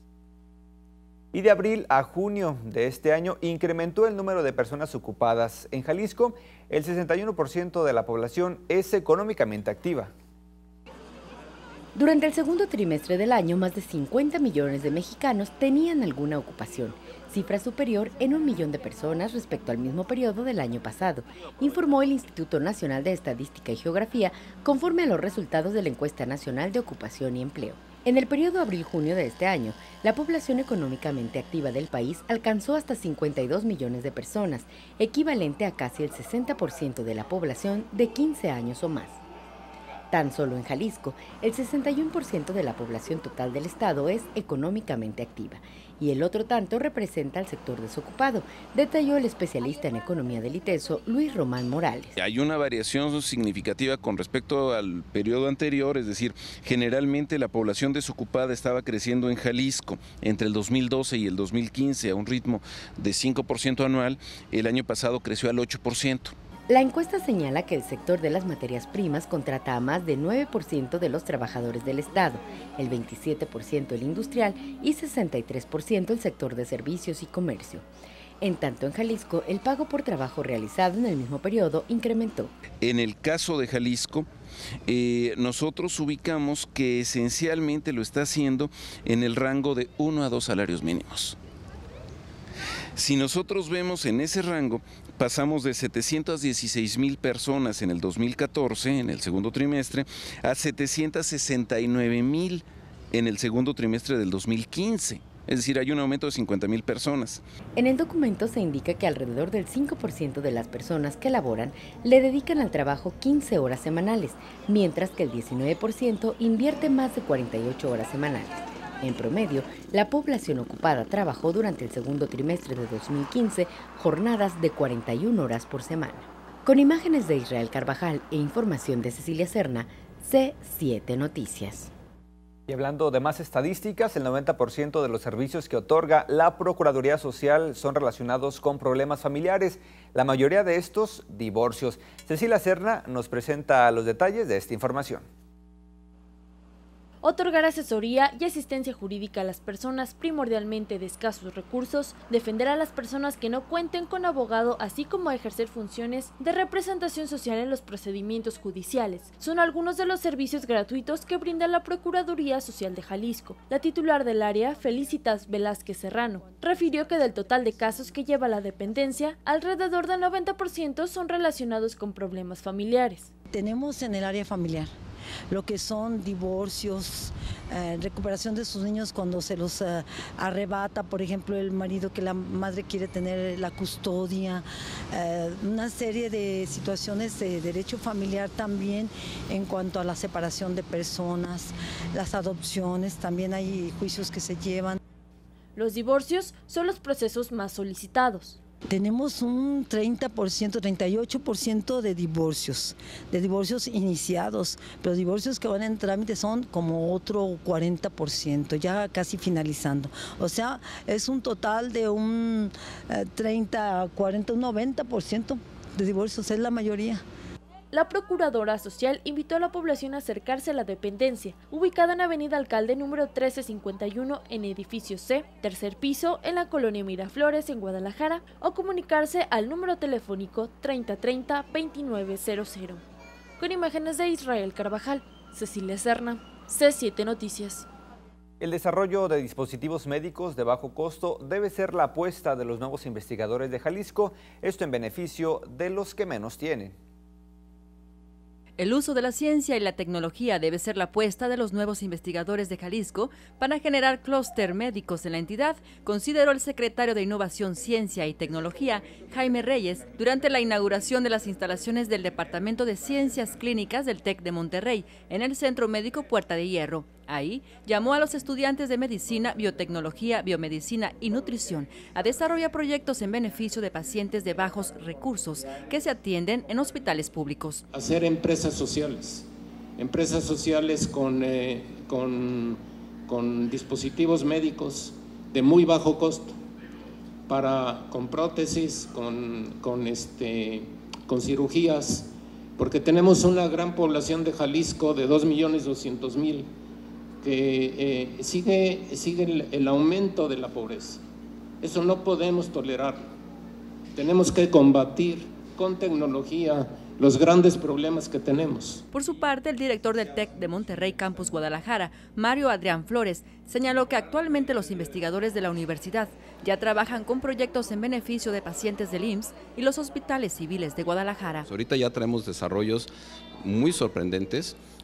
Y de abril a junio de este año incrementó el número de personas ocupadas. En Jalisco, el sesenta y uno por ciento de la población es económicamente activa. Durante el segundo trimestre del año, más de cincuenta millones de mexicanos tenían alguna ocupación, cifra superior en un millón de personas respecto al mismo periodo del año pasado, informó el Instituto Nacional de Estadística y Geografía, conforme a los resultados de la Encuesta Nacional de Ocupación y Empleo. En el periodo abril-junio de este año, la población económicamente activa del país alcanzó hasta cincuenta y dos millones de personas, equivalente a casi el sesenta por ciento de la población de quince años o más. Tan solo en Jalisco, el sesenta y uno por ciento de la población total del estado es económicamente activa, y el otro tanto representa al sector desocupado, detalló el especialista en economía del ITESO, Luis Román Morales. Hay una variación significativa con respecto al periodo anterior, es decir, generalmente la población desocupada estaba creciendo en Jalisco entre el dos mil doce y el dos mil quince a un ritmo de cinco por ciento anual, el año pasado creció al ocho por ciento. La encuesta señala que el sector de las materias primas contrata a más de nueve por ciento de los trabajadores del Estado, el veintisiete por ciento el industrial y sesenta y tres por ciento el sector de servicios y comercio. En tanto, en Jalisco, el pago por trabajo realizado en el mismo periodo incrementó. En el caso de Jalisco, eh, nosotros ubicamos que esencialmente lo está haciendo en el rango de uno a dos salarios mínimos. Si nosotros vemos en ese rango, pasamos de setecientas dieciséis mil personas en el dos mil catorce, en el segundo trimestre, a setecientas sesenta y nueve mil en el segundo trimestre del dos mil quince. Es decir, hay un aumento de cincuenta mil personas. En el documento se indica que alrededor del cinco por ciento de las personas que laboran le dedican al trabajo quince horas semanales, mientras que el diecinueve por ciento invierte más de cuarenta y ocho horas semanales. En promedio, la población ocupada trabajó durante el segundo trimestre de dos mil quince jornadas de cuarenta y una horas por semana. Con imágenes de Israel Carvajal e información de Cecilia Serna, C siete Noticias. Y hablando de más estadísticas, el noventa por ciento de los servicios que otorga la Procuraduría Social son relacionados con problemas familiares. La mayoría de estos, divorcios. Cecilia Serna nos presenta los detalles de esta información. Otorgar asesoría y asistencia jurídica a las personas primordialmente de escasos recursos, defender a las personas que no cuenten con abogado, así como ejercer funciones de representación social en los procedimientos judiciales, son algunos de los servicios gratuitos que brinda la Procuraduría Social de Jalisco. La titular del área, Felicitas Velázquez Serrano, refirió que del total de casos que lleva la dependencia, alrededor del noventa por ciento son relacionados con problemas familiares. Tenemos en el área familiar lo que son divorcios, eh, recuperación de sus niños cuando se los eh, arrebata, por ejemplo, el marido, que la madre quiere tener la custodia, eh, una serie de situaciones de derecho familiar también en cuanto a la separación de personas, las adopciones, también hay juicios que se llevan. Los divorcios son los procesos más solicitados. Tenemos un treinta por ciento, treinta y ocho por ciento de divorcios, de divorcios iniciados, pero divorcios que van en trámite son como otro cuarenta por ciento, ya casi finalizando. O sea, es un total de un eh, treinta, cuarenta, un noventa por ciento de divorcios, es la mayoría. La Procuradora Social invitó a la población a acercarse a la dependencia, ubicada en Avenida Alcalde número trece cincuenta y uno en edificio C, tercer piso, en la colonia Miraflores, en Guadalajara, o comunicarse al número telefónico treinta treinta veintinueve cero cero. Con imágenes de Israel Carvajal, Cecilia Serna, C siete Noticias. El desarrollo de dispositivos médicos de bajo costo debe ser la apuesta de los nuevos investigadores de Jalisco, esto en beneficio de los que menos tienen. El uso de la ciencia y la tecnología debe ser la apuesta de los nuevos investigadores de Jalisco para generar clúster médicos en la entidad, consideró el secretario de Innovación, Ciencia y Tecnología, Jaime Reyes, durante la inauguración de las instalaciones del Departamento de Ciencias Clínicas del TEC de Monterrey, en el Centro Médico Puerta de Hierro. Ahí llamó a los estudiantes de Medicina, Biotecnología, Biomedicina y Nutrición a desarrollar proyectos en beneficio de pacientes de bajos recursos que se atienden en hospitales públicos. Hacer empresas sociales, empresas sociales con, eh, con, con dispositivos médicos de muy bajo costo, para, con prótesis, con, con, este, con cirugías, porque tenemos una gran población de Jalisco de dos millones doscientos mil, que eh, sigue, sigue el, el aumento de la pobreza. Eso no podemos tolerarlo. Tenemos que combatir con tecnología los grandes problemas que tenemos. Por su parte, el director del TEC de Monterrey Campus Guadalajara, Mario Adrián Flores, señaló que actualmente los investigadores de la universidad ya trabajan con proyectos en beneficio de pacientes del I M S S y los hospitales civiles de Guadalajara. Ahorita ya traemos desarrollos muy sorprendentes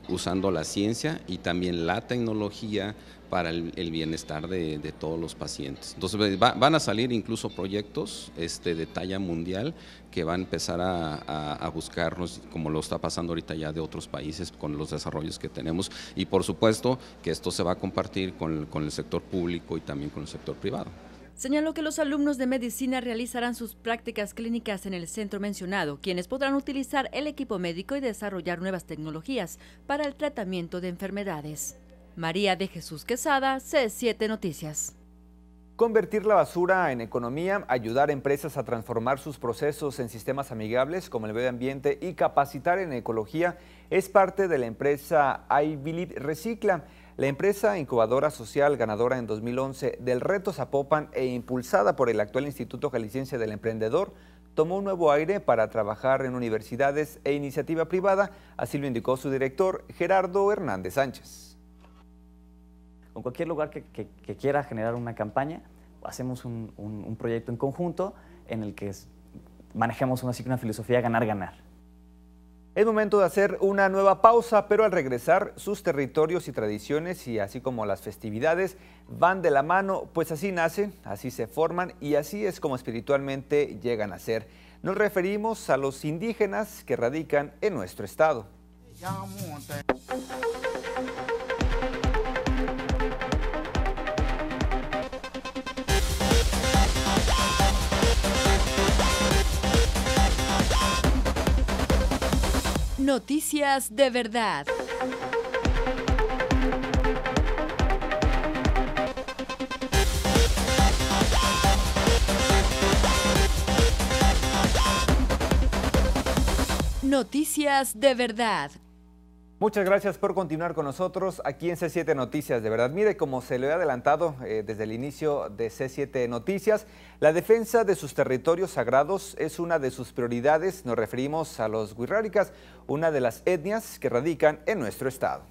usando la ciencia y también la tecnología para el, el bienestar de, de todos los pacientes. Entonces va, van a salir incluso proyectos este, de talla mundial que van a empezar a, a, a buscarnos, como lo está pasando ahorita ya de otros países con los desarrollos que tenemos, y por supuesto que esto se va a compartir con, con el sector público y también con el sector privado. Señaló que los alumnos de medicina realizarán sus prácticas clínicas en el centro mencionado, quienes podrán utilizar el equipo médico y desarrollar nuevas tecnologías para el tratamiento de enfermedades. María de Jesús Quesada, C siete Noticias. Convertir la basura en economía, ayudar a empresas a transformar sus procesos en sistemas amigables como el medio ambiente y capacitar en ecología es parte de la empresa I Believe Recicla. La empresa incubadora social ganadora en dos mil once del Reto Zapopan e impulsada por el actual Instituto Jalisciense del Emprendedor, tomó un nuevo aire para trabajar en universidades e iniciativa privada, así lo indicó su director Gerardo Hernández Sánchez. Con cualquier lugar que, que, que quiera generar una campaña, hacemos un, un, un proyecto en conjunto en el que es, manejemos una, una filosofía ganar-ganar. Es momento de hacer una nueva pausa, pero al regresar sus territorios y tradiciones y así como las festividades van de la mano, pues así nacen, así se forman y así es como espiritualmente llegan a ser. Nos referimos a los indígenas que radican en nuestro estado. Noticias de verdad. Noticias de verdad. Muchas gracias por continuar con nosotros aquí en C siete Noticias de verdad. Mire, como se lo he adelantado eh, desde el inicio de C siete Noticias, la defensa de sus territorios sagrados es una de sus prioridades. Nos referimos a los wixárikas, una de las etnias que radican en nuestro estado.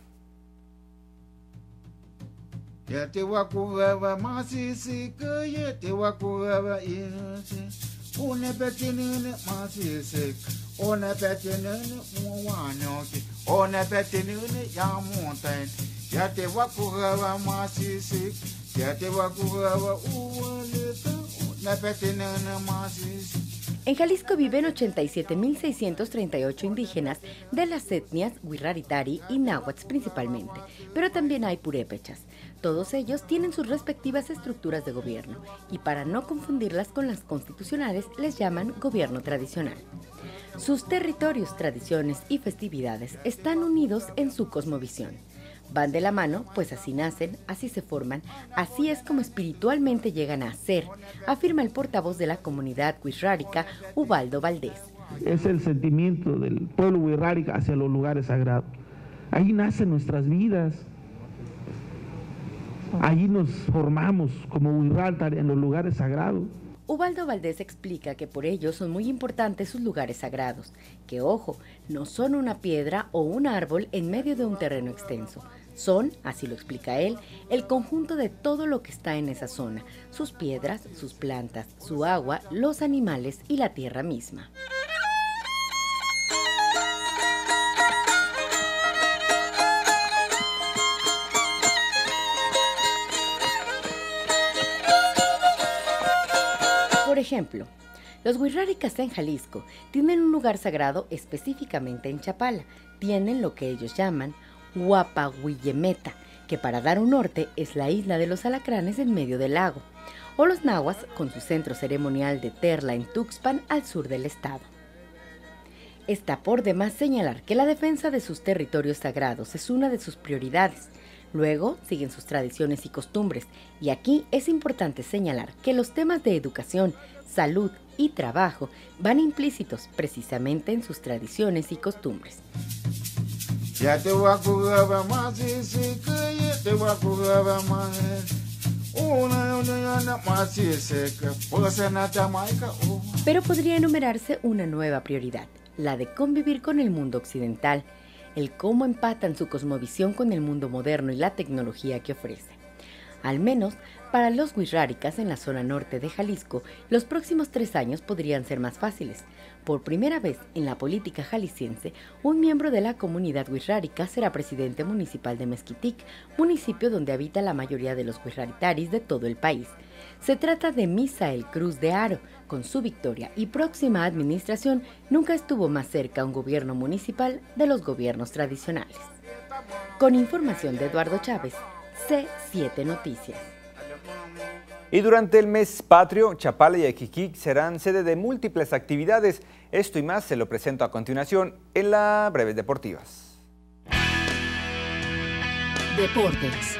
One betinene masisek, one betinene muwanoki, one betinene yamontain, yate wakugawa masisek, yate wakugawa uwaleta, one betinene masisek. En Jalisco viven ochenta y siete mil seiscientos treinta y ocho indígenas de las etnias Wixáritarí y náhuatl principalmente, pero también hay purépechas. Todos ellos tienen sus respectivas estructuras de gobierno y para no confundirlas con las constitucionales les llaman gobierno tradicional. Sus territorios, tradiciones y festividades están unidos en su cosmovisión. Van de la mano, pues así nacen, así se forman, así es como espiritualmente llegan a ser, afirma el portavoz de la comunidad wixárika, Ubaldo Valdés. Es el sentimiento del pueblo wixárika hacia los lugares sagrados. Ahí nacen nuestras vidas. Allí nos formamos como wixárika en los lugares sagrados. Ubaldo Valdés explica que por ello son muy importantes sus lugares sagrados, que ojo, no son una piedra o un árbol en medio de un terreno extenso. Son, así lo explica él, el conjunto de todo lo que está en esa zona, sus piedras, sus plantas, su agua, los animales y la tierra misma. Por ejemplo, los wixárikas en Jalisco tienen un lugar sagrado específicamente en Chapala. Tienen lo que ellos llaman Huapahuillemeta, que para dar un norte es la isla de los alacranes en medio del lago, o los nahuas con su centro ceremonial de Terla en Tuxpan al sur del estado. Está por demás señalar que la defensa de sus territorios sagrados es una de sus prioridades. Luego siguen sus tradiciones y costumbres, y aquí es importante señalar que los temas de educación, salud y trabajo van implícitos precisamente en sus tradiciones y costumbres. Pero podría enumerarse una nueva prioridad, la de convivir con el mundo occidental, el cómo empatan su cosmovisión con el mundo moderno y la tecnología que ofrece. Al menos para los huirráricas en la zona norte de Jalisco, los próximos tres años podrían ser más fáciles. Por primera vez en la política jalisciense, un miembro de la comunidad huirrárica será presidente municipal de Mezquitic, municipio donde habita la mayoría de los huirraritaris de todo el país. Se trata de Misael Cruz de Haro. Con su victoria y próxima administración, nunca estuvo más cerca un gobierno municipal de los gobiernos tradicionales. Con información de Eduardo Chávez, C siete Noticias. Y durante el mes patrio, Chapala y Ajijic serán sede de múltiples actividades. Esto y más se lo presento a continuación en la Breves Deportivas. Deportes.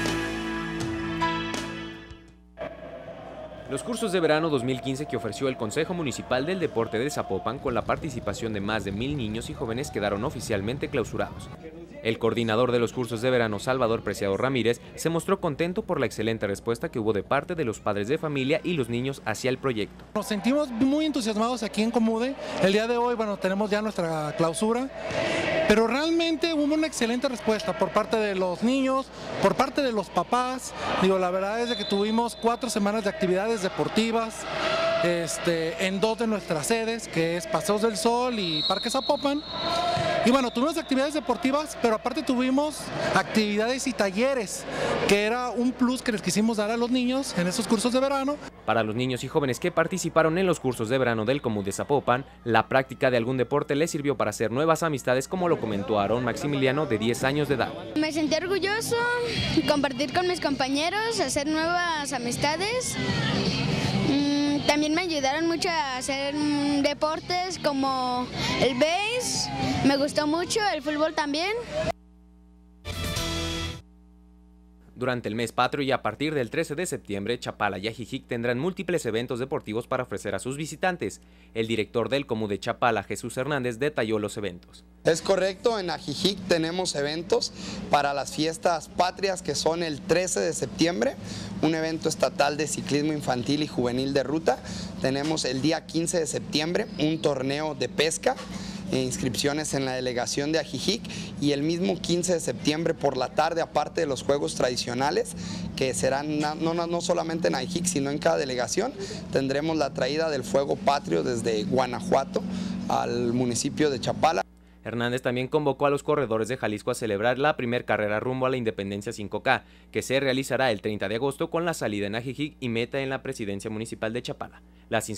Los cursos de verano dos mil quince que ofreció el Consejo Municipal del Deporte de Zapopan con la participación de más de mil niños y jóvenes quedaron oficialmente clausurados. El coordinador de los cursos de verano, Salvador Preciado Ramírez, se mostró contento por la excelente respuesta que hubo de parte de los padres de familia y los niños hacia el proyecto. Nos sentimos muy entusiasmados aquí en Comude. El día de hoy, bueno, tenemos ya nuestra clausura, pero realmente hubo una excelente respuesta por parte de los niños, por parte de los papás. Digo, la verdad es de que tuvimos cuatro semanas de actividades deportivas este, en dos de nuestras sedes, que es Paseos del Sol y Parque Zapopan. Y bueno, tuvimos actividades deportivas, pero aparte tuvimos actividades y talleres, que era un plus que les quisimos dar a los niños en esos cursos de verano. Para los niños y jóvenes que participaron en los cursos de verano del Común de Zapopan, la práctica de algún deporte les sirvió para hacer nuevas amistades, como lo comentó Aarón Maximiliano, de diez años de edad. Me sentí orgulloso, compartir con mis compañeros, hacer nuevas amistades. También me ayudaron mucho a hacer deportes como el béis, me gustó mucho, el fútbol también. Durante el mes patrio y a partir del trece de septiembre, Chapala y Ajijic tendrán múltiples eventos deportivos para ofrecer a sus visitantes. El director del Comú de Chapala, Jesús Hernández, detalló los eventos. Es correcto, en Ajijic tenemos eventos para las fiestas patrias, que son el trece de septiembre, un evento estatal de ciclismo infantil y juvenil de ruta. Tenemos el día quince de septiembre un torneo de pesca, e inscripciones en la delegación de Ajijic, y el mismo quince de septiembre por la tarde, aparte de los juegos tradicionales que serán no, no, no solamente en Ajijic sino en cada delegación, tendremos la traída del fuego patrio desde Guanajuato al municipio de Chapala. Hernández también convocó a los corredores de Jalisco a celebrar la primer carrera rumbo a la Independencia cinco K, que se realizará el treinta de agosto con la salida en Ajijic y meta en la presidencia municipal de Chapala. Las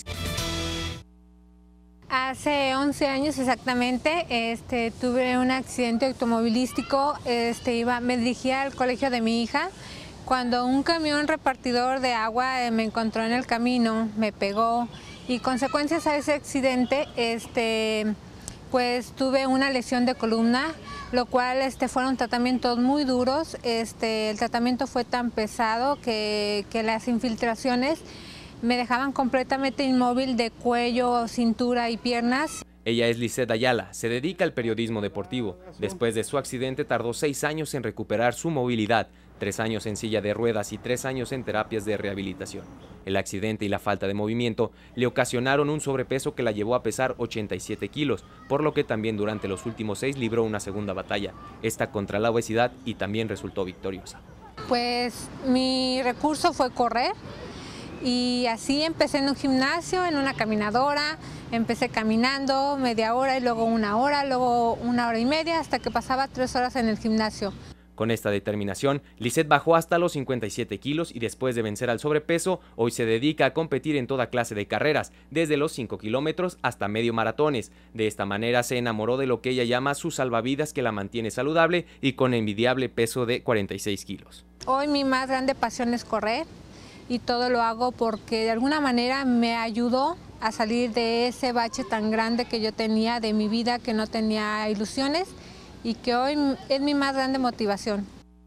Hace once años exactamente este, tuve un accidente automovilístico, este, iba, me dirigía al colegio de mi hija, cuando un camión repartidor de agua eh, me encontró en el camino, me pegó y consecuencias a ese accidente este, pues tuve una lesión de columna, lo cual este, fueron tratamientos muy duros, este, el tratamiento fue tan pesado que, que las infiltraciones me dejaban completamente inmóvil de cuello, cintura y piernas. Ella es Lisset Ayala, se dedica al periodismo deportivo. Después de su accidente tardó seis años en recuperar su movilidad, tres años en silla de ruedas y tres años en terapias de rehabilitación. El accidente y la falta de movimiento le ocasionaron un sobrepeso que la llevó a pesar ochenta y siete kilos, por lo que también durante los últimos seis libró una segunda batalla, esta contra la obesidad, y también resultó victoriosa. Pues mi recurso fue correr. Y así empecé en un gimnasio, en una caminadora, empecé caminando media hora y luego una hora, luego una hora y media, hasta que pasaba tres horas en el gimnasio. Con esta determinación, Lisset bajó hasta los cincuenta y siete kilos y después de vencer al sobrepeso, hoy se dedica a competir en toda clase de carreras, desde los cinco kilómetros hasta medio maratones. De esta manera se enamoró de lo que ella llama su salvavidas, que la mantiene saludable y con envidiable peso de cuarenta y seis kilos. Hoy mi más grande pasión es correr. Y todo lo hago porque de alguna manera me ayudó a salir de ese bache tan grande que yo tenía de mi vida, que no tenía ilusiones y que hoy es mi más grande motivación.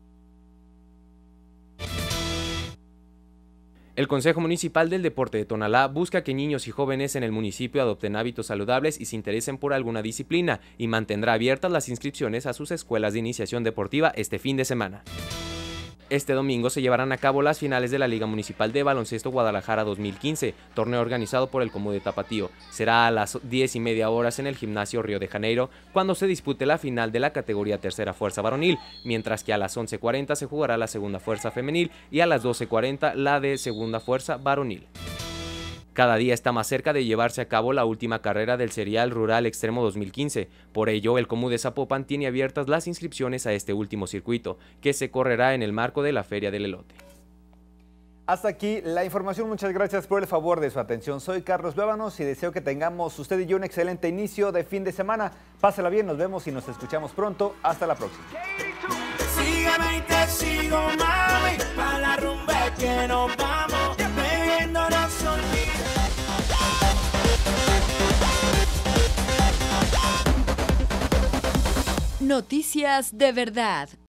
El Consejo Municipal del Deporte de Tonalá busca que niños y jóvenes en el municipio adopten hábitos saludables y se interesen por alguna disciplina, y mantendrá abiertas las inscripciones a sus escuelas de iniciación deportiva este fin de semana. Este domingo se llevarán a cabo las finales de la Liga Municipal de Baloncesto Guadalajara dos mil quince, torneo organizado por el Comude Tapatío. Será a las diez y media horas en el Gimnasio Río de Janeiro, cuando se dispute la final de la categoría Tercera Fuerza Varonil, mientras que a las once cuarenta se jugará la Segunda Fuerza Femenil y a las doce cuarenta la de Segunda Fuerza Varonil. Cada día está más cerca de llevarse a cabo la última carrera del Serial Rural Extremo dos mil quince. Por ello, el Comude Zapopan tiene abiertas las inscripciones a este último circuito, que se correrá en el marco de la Feria del Elote. Hasta aquí la información. Muchas gracias por el favor de su atención. Soy Carlos Luébanos y deseo que tengamos usted y yo un excelente inicio de fin de semana. Pásela bien, nos vemos y nos escuchamos pronto. Hasta la próxima. Sígueme y te sigo, mami, pa' la rumba que nos vamos, bebiéndonos olvidamos. Noticias de verdad.